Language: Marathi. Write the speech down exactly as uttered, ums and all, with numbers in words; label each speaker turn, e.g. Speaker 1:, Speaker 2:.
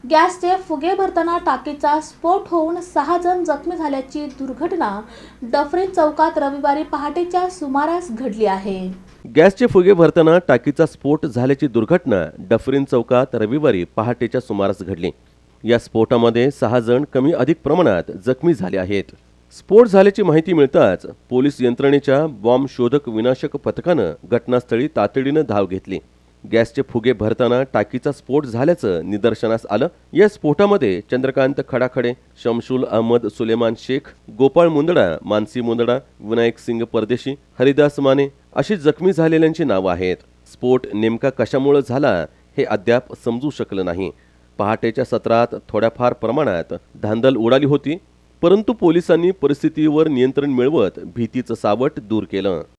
Speaker 1: गॅसचे फुगे भरताना टाकीचा स्फोट होऊन सहा जण जखमी झाल्याची दुर्घटना डफरीन चौकात रविवारी पहाटेच्या सुमारास घडली आहे।
Speaker 2: गॅसचे फुगे भरताना टाकीचा स्फोट झाल्याची दुर्घटना डफरीन चौकात रविवारी पहाटेच्या सुमारास घडली। या स्फोटामध्ये सहा जण कमी अधिक प्रमाणात जखमी झाले आहेत। स्फोट झाल्याची माहिती मिळताच पोलीस यंत्रणेच्या बॉम्ब शोधक विनाशक पथकानं घटनास्थळी तातडीनं धाव घेतली। गॅसचे फुगे भरताना टाकीचा स्फोट झाल्याचं निदर्शनास आलं। या स्फोटामध्ये चंद्रकांत खडाखडे, शमशुल अहमद सुलेमान शेख, गोपाळ मुंदडा, मानसी मुंदडा, विनायक सिंग परदेशी, हरिदास माने अशी जखमी झालेल्यांची नावं आहेत। स्फोट नेमका कशामुळे झाला हे अद्याप समजू शकलं नाही। पहाटेच्या सत्रात थोड्याफार प्रमाणात धांदल उडाली होती, परंतु पोलिसांनी परिस्थितीवर नियंत्रण मिळवत भीतीचं सावट दूर केलं।